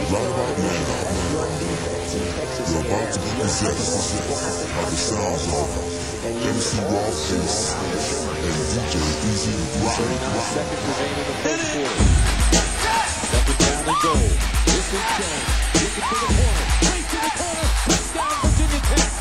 Right about now, you're about to be possessed by the sounds of MC Rob Face and DJ Easy Rock. 39 seconds remain in the first quarter. Second down and goal. This is Jones. Gets it to the corner. Straight to the corner. Touchdown, Virginia Tech.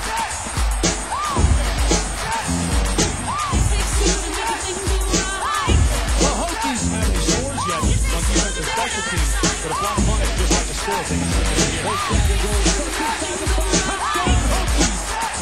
Well, Hokies haven't any scores yet on defensive special teams, but if one punt, just like the score, they can certainly get First down and goal. Touchdown, Hokies.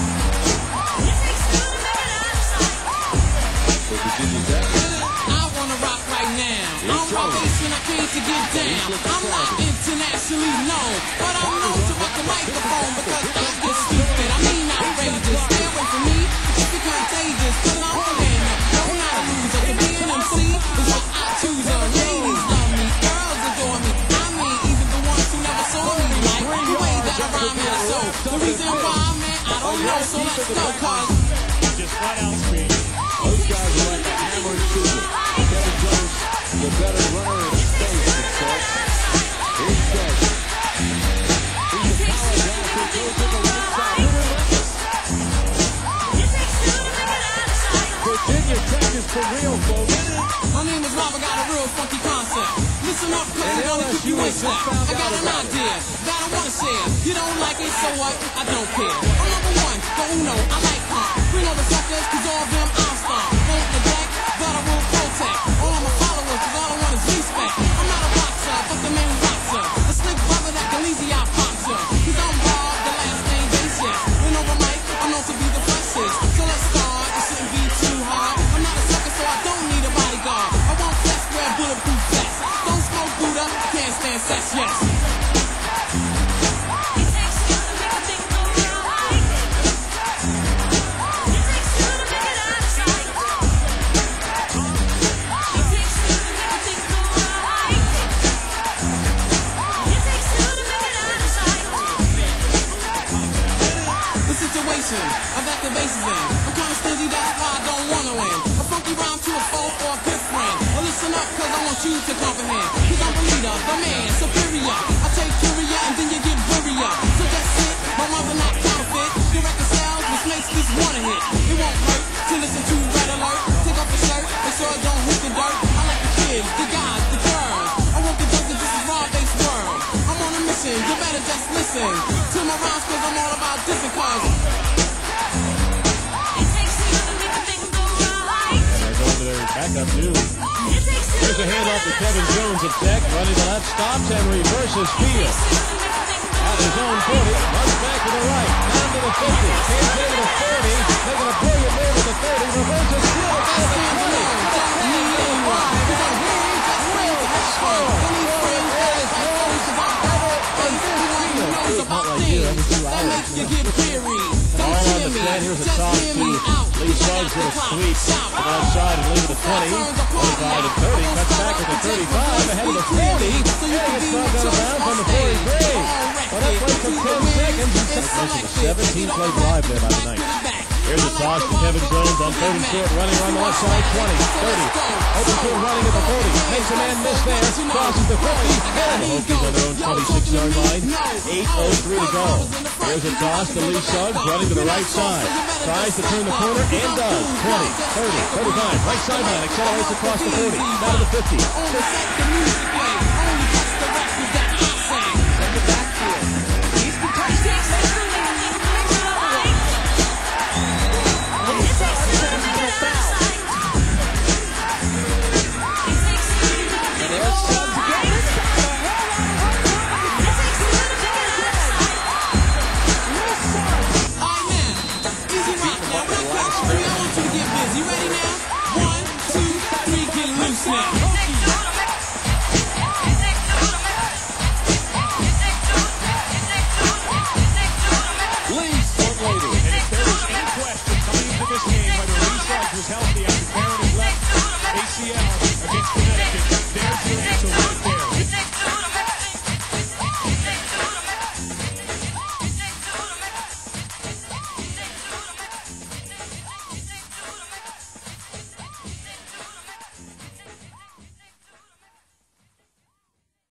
For Virginia Tech. I wanna rock right now. I'm rockin' I came to get down. I'm not internationally known, but I'm known to rock the microphone because I get stupid. I mean outrageous. Stay away from me if you're contagious. Cause I'm a winner, no not a loser. To be an MC is what I choose. Ladies love me, girls adore me. I mean even the ones who never saw me. Like the way that I rhyme and I show. The reason why, man, I don't know. So let's go, cause just flat out speed. Those guys are like a hammer and chisel. Kevin Jones, the better runner in space. Here's Jones. He's a power back who goes to the right side. Virginia Tech is for real, folks. my name is Rob, I got a real funky concept. Listen up, cause I'm gonna keep you in step. I got an idea that I wanna share. You don't like it, so what? I don't care. I'm number one, the uno, I like pop. Bring all the suckers, cause all of them I'll stomp. Won't neglect, but I will protect. All of my followers, cause all I want is respect. I'm not a boxer, but the main boxer. A slick brother that can easy out boxer. Cause I'm Rob, the last name basis. When over mic, I'm known to be the freshest. So let's start, it shouldn't be too hard. I'm not a sucker, so I don't need a bodyguard. I won't flex, wear bulletproof vests. Don't smoke Buddha, can't stand sex, yes. I've got the bases in. I'm kinda stingy, that's why I don't wanna win. A funky rhyme to a foe or a good friend. Well, listen up, cause I want you to comprehend. Cause I'm the leader, the man, superior. I take curia and then you get burial. So that's it, my rhymes are not counterfeit. The record sounds, which makes this one a hit. It won't hurt to listen to Red Alert. Take off the shirt, make sure it don't hit the dirt. I like the kids, the guys, the girls. I want the dozen, this is Rob-based world. I'm on a mission, you better just listen to my rhymes, cause I'm all about dissing cars. backup too. Here's a handoff to Kevin Jones of Tech, running the left, stops and reverses field. At his own 40, runs back to the right, down to the 50, can't take it to 40, making a brilliant move at the 30, reverses field, down to the 20. All on the 10, here's a toss to Lee Suggs with a sweep to the left side and leave it to 20, 25 to 30, cuts back to the 35, ahead of the 40, and it's not out of bounds on the 43. Well, that play took 10 seconds, and 17-play drive there by the Knights. Here's a toss to Kevin Jones on 3rd and short, running on the left side, 20, 30, open field running at the 40, makes a man miss there, crosses the 50, and the Hokies on their own 26-yard line, 8:03 to go. Here's a toss to Lee Suggs, running to the right side, tries to turn the corner, and does, 20, 30, 35, right sideline, accelerates across the 40, down to the 50.